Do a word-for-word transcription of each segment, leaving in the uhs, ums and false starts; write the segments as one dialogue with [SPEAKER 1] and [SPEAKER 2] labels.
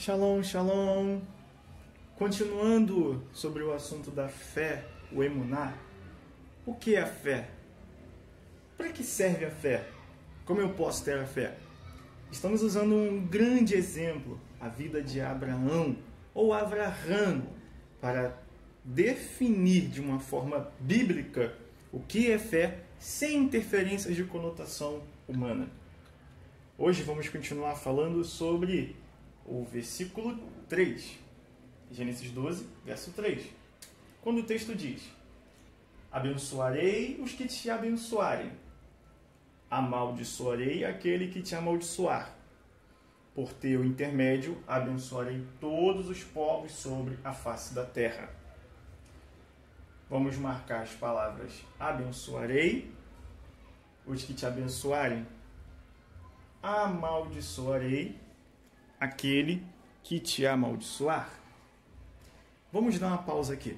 [SPEAKER 1] Shalom, shalom. Continuando sobre o assunto da fé, o emuná. O que é a fé? Para que serve a fé? Como eu posso ter a fé? Estamos usando um grande exemplo, a vida de Abraão ou Avraham, para definir de uma forma bíblica o que é fé sem interferências de conotação humana. Hoje vamos continuar falando sobre o versículo três, Gênesis doze, verso três, quando o texto diz: abençoarei os que te abençoarem, amaldiçoarei aquele que te amaldiçoar. Por teu intermédio abençoarei todos os povos sobre a face da terra. Vamos marcar as palavras abençoarei os que te abençoarem, amaldiçoarei aquele que te amaldiçoar. Vamos dar uma pausa aqui.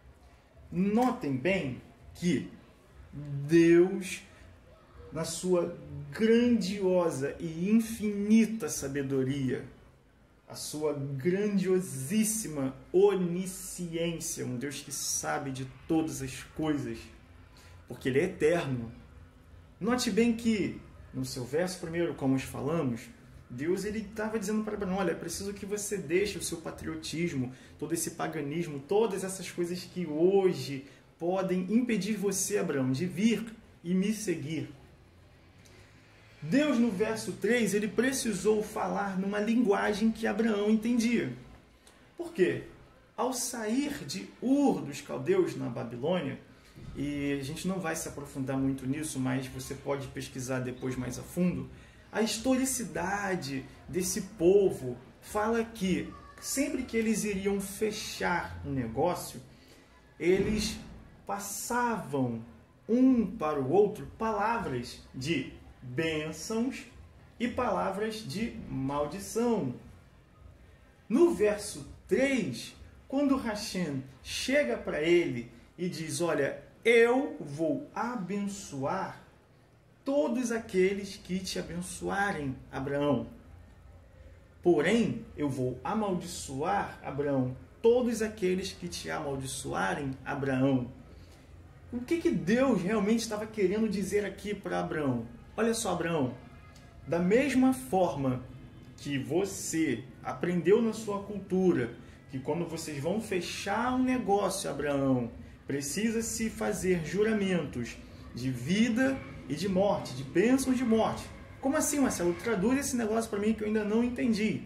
[SPEAKER 1] Notem bem que Deus, na sua grandiosa e infinita sabedoria, a sua grandiosíssima onisciência, um Deus que sabe de todas as coisas, porque Ele é eterno. Note bem que, no seu verso primeiro, como falamos, Deus ele estava dizendo para Abraão: olha, é preciso que você deixe o seu patriotismo, todo esse paganismo, todas essas coisas que hoje podem impedir você, Abraão, de vir e me seguir. Deus, no verso três, ele precisou falar numa linguagem que Abraão entendia. Por quê? Ao sair de Ur dos caldeus, na Babilônia, e a gente não vai se aprofundar muito nisso, mas você pode pesquisar depois mais a fundo, a historicidade desse povo fala que sempre que eles iriam fechar um negócio, eles passavam um para o outro palavras de bênçãos e palavras de maldição. No verso três, quando Hashem chega para ele e diz: olha, eu vou abençoar todos aqueles que te abençoarem, Abraão. Porém, eu vou amaldiçoar, Abraão, todos aqueles que te amaldiçoarem, Abraão. O que, que Deus realmente estava querendo dizer aqui para Abraão? Olha só, Abraão, da mesma forma que você aprendeu na sua cultura que quando vocês vão fechar um negócio, Abraão, precisa-se fazer juramentos de vida e de morte, de bênçãos de morte. Como assim, Marcelo? Traduz esse negócio para mim que eu ainda não entendi.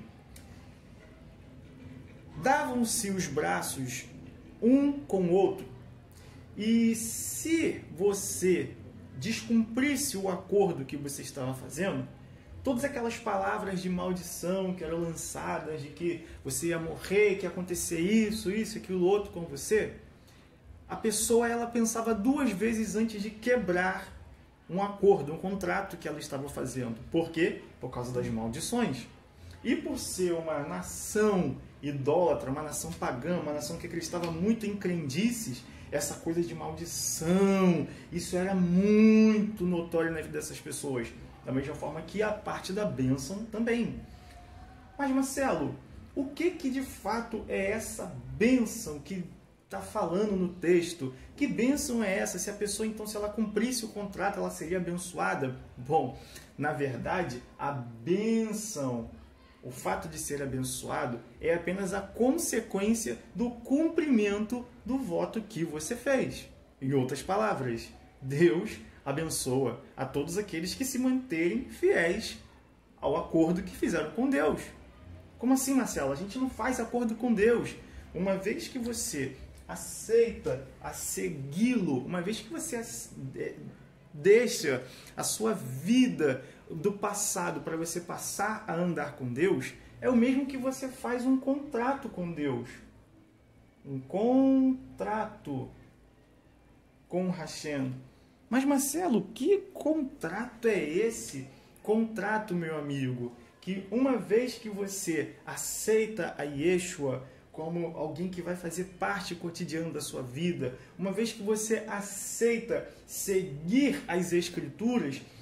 [SPEAKER 1] Davam-se os braços um com o outro, e se você descumprisse o acordo que você estava fazendo, todas aquelas palavras de maldição que eram lançadas, de que você ia morrer, que ia acontecer isso, isso, aquilo, outro com você, a pessoa ela pensava duas vezes antes de quebrar um acordo, um contrato que ela estava fazendo. Por quê? Por causa das maldições. E por ser uma nação idólatra, uma nação pagã, uma nação que acreditava muito em crendices, essa coisa de maldição, isso era muito notório na vida dessas pessoas. Da mesma forma que a parte da bênção também. Mas, Marcelo, o que que de fato é essa bênção que está falando no texto? Que bênção é essa? Se a pessoa, então, se ela cumprisse o contrato, ela seria abençoada? Bom, na verdade, a bênção, o fato de ser abençoado, é apenas a consequência do cumprimento do voto que você fez. Em outras palavras, Deus abençoa a todos aqueles que se manterem fiéis ao acordo que fizeram com Deus. Como assim, Marcelo? A gente não faz acordo com Deus. Uma vez que você aceita a segui-lo, uma vez que você deixa a sua vida do passado para você passar a andar com Deus, é o mesmo que você faz um contrato com Deus. Um contrato com Hashem. Mas, Marcelo, que contrato é esse? Contrato, meu amigo, que uma vez que você aceita a Yeshua como alguém que vai fazer parte cotidiana da sua vida, uma vez que você aceita seguir as Escrituras,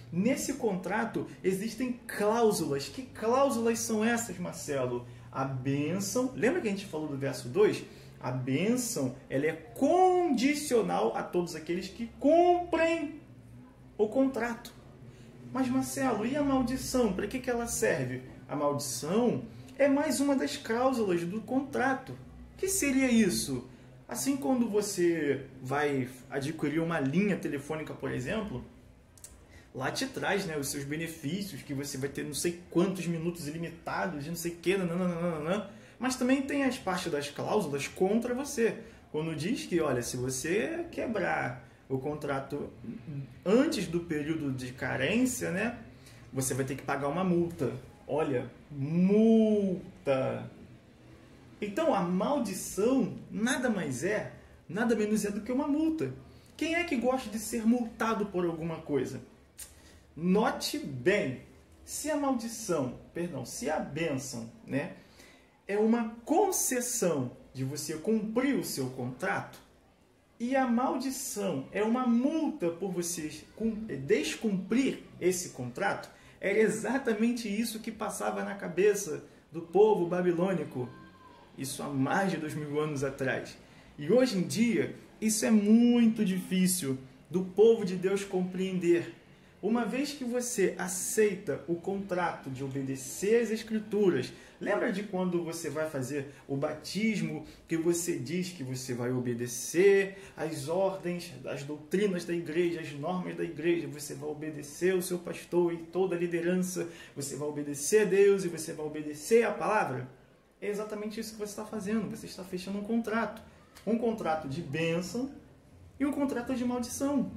[SPEAKER 1] Nesse contrato existem cláusulas. Que cláusulas são essas, Marcelo? A bênção, lembra que a gente falou do verso dois? A bênção, ela é condicional a todos aqueles que cumprem o contrato. Mas, Marcelo, e a maldição? Para que que ela serve? A maldição é mais uma das cláusulas do contrato. O que seria isso? Assim, quando você vai adquirir uma linha telefônica, por exemplo, lá te traz, né, os seus benefícios, que você vai ter não sei quantos minutos ilimitados, não sei o que, nananana, mas também tem as partes das cláusulas contra você. Quando diz que, olha, se você quebrar o contrato antes do período de carência, né, você vai ter que pagar uma multa. Olha, multa! Então, a maldição nada mais é, nada menos é do que uma multa. Quem é que gosta de ser multado por alguma coisa? Note bem, se a maldição, perdão, se a bênção, né, é uma concessão de você cumprir o seu contrato, e a maldição é uma multa por você descumprir esse contrato, era exatamente isso que passava na cabeça do povo babilônico, isso há mais de dois mil anos atrás. E hoje em dia, isso é muito difícil do povo de Deus compreender. Uma vez que você aceita o contrato de obedecer às Escrituras, lembra de quando você vai fazer o batismo, que você diz que você vai obedecer às ordens, às doutrinas da igreja, às normas da igreja, você vai obedecer ao seu pastor e toda a liderança, você vai obedecer a Deus e você vai obedecer à palavra? É exatamente isso que você está fazendo, você está fechando um contrato. Um contrato de bênção e um contrato de maldição.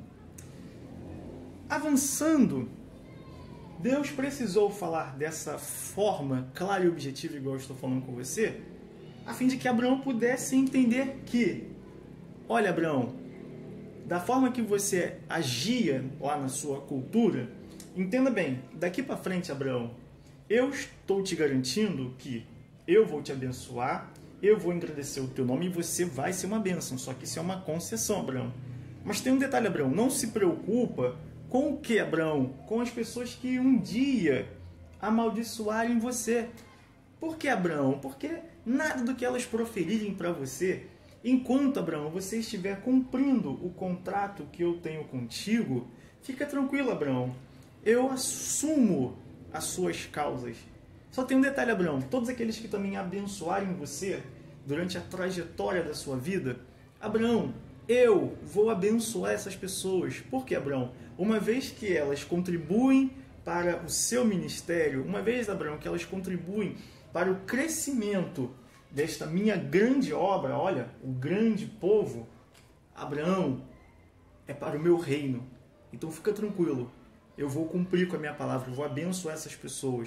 [SPEAKER 1] Avançando, Deus precisou falar dessa forma clara e objetiva, igual eu estou falando com você, a fim de que Abraão pudesse entender que, olha, Abraão, da forma que você agia lá na sua cultura, entenda bem, daqui para frente, Abraão, eu estou te garantindo que eu vou te abençoar, eu vou engrandecer o teu nome e você vai ser uma bênção. Só que isso é uma concessão, Abraão. Mas tem um detalhe, Abraão, não se preocupa com o que, Abraão? Com as pessoas que um dia amaldiçoarem você. Por que, Abraão? Porque nada do que elas proferirem para você, enquanto, Abraão, você estiver cumprindo o contrato que eu tenho contigo, fica tranquilo, Abraão. Eu assumo as suas causas. Só tem um detalhe, Abraão. Todos aqueles que também abençoarem você durante a trajetória da sua vida, Abraão, eu vou abençoar essas pessoas. Por quê, Abraão? Uma vez que elas contribuem para o seu ministério, uma vez, Abraão, que elas contribuem para o crescimento desta minha grande obra, olha, o grande povo, Abraão, é para o meu reino. Então fica tranquilo, eu vou cumprir com a minha palavra, eu vou abençoar essas pessoas.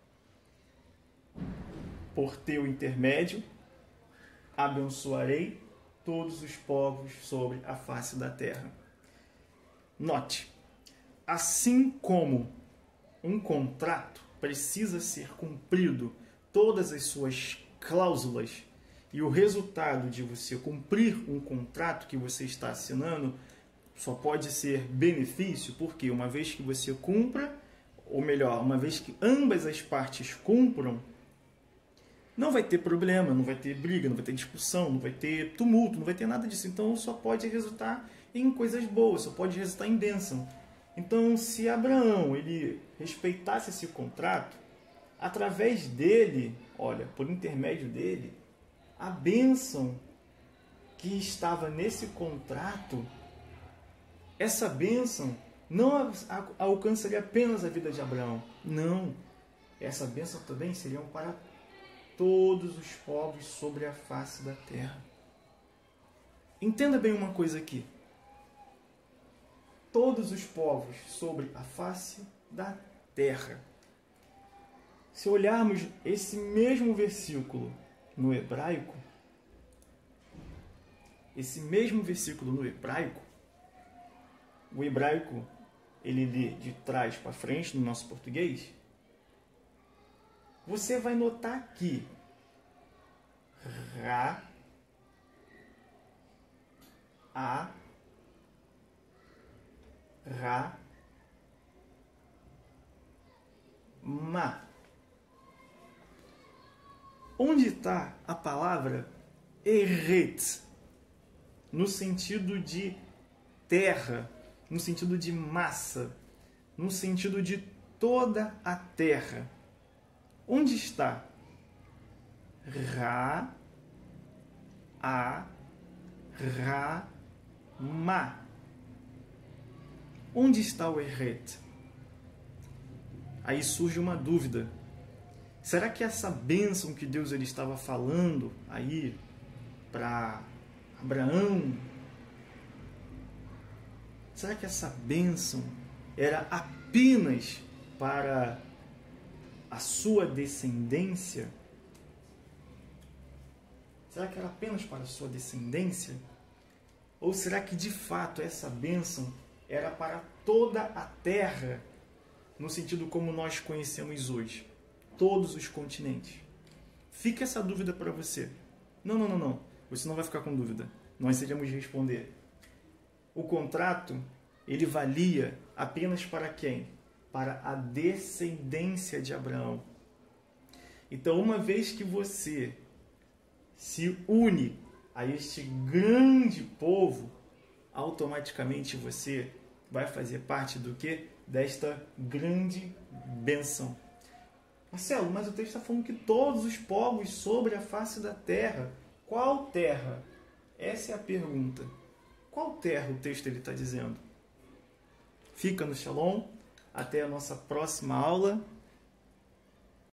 [SPEAKER 1] Por teu intermédio, abençoarei todos os povos sobre a face da terra. Note, assim como um contrato precisa ser cumprido, todas as suas cláusulas, e o resultado de você cumprir um contrato que você está assinando só pode ser benefício, porque uma vez que você cumpra, ou melhor, uma vez que ambas as partes cumpram, não vai ter problema, não vai ter briga, não vai ter discussão, não vai ter tumulto, não vai ter nada disso. Então só pode resultar em coisas boas, só pode resultar em bênção. Então, se Abraão ele respeitasse esse contrato, através dele, olha, por intermédio dele, a bênção que estava nesse contrato, essa bênção não alcançaria apenas a vida de Abraão. Não, essa bênção também seria para todos os povos sobre a face da terra. Entenda bem uma coisa aqui. Todos os povos sobre a face da terra. Se olharmos esse mesmo versículo no hebraico, esse mesmo versículo no hebraico, o hebraico ele lê de trás para frente no nosso português, você vai notar que Ra, A, Ra, Ma. Onde está a palavra Eret? No sentido de terra, no sentido de massa, no sentido de toda a terra. Onde está? Ra, A, Ra, Ma. Onde está o Eret? Aí surge uma dúvida. Será que essa bênção que Deus ele estava falando aí para Abraão, será que essa bênção era apenas para a sua descendência? Será que era apenas para a sua descendência? Ou será que de fato essa bênção era para toda a terra, no sentido como nós conhecemos hoje? Todos os continentes. Fica essa dúvida para você. Não, não, não, não. Você não vai ficar com dúvida. Nós iremos responder. O contrato, ele valia apenas para quem? Para a descendência de Abraão. Então, uma vez que você se une a este grande povo, automaticamente você vai fazer parte do quê? Desta grande bênção. Marcelo, mas o texto está falando que todos os povos sobre a face da terra. Qual terra? Essa é a pergunta. Qual terra o texto ele está dizendo? Fica no Shalom. Até a nossa próxima aula.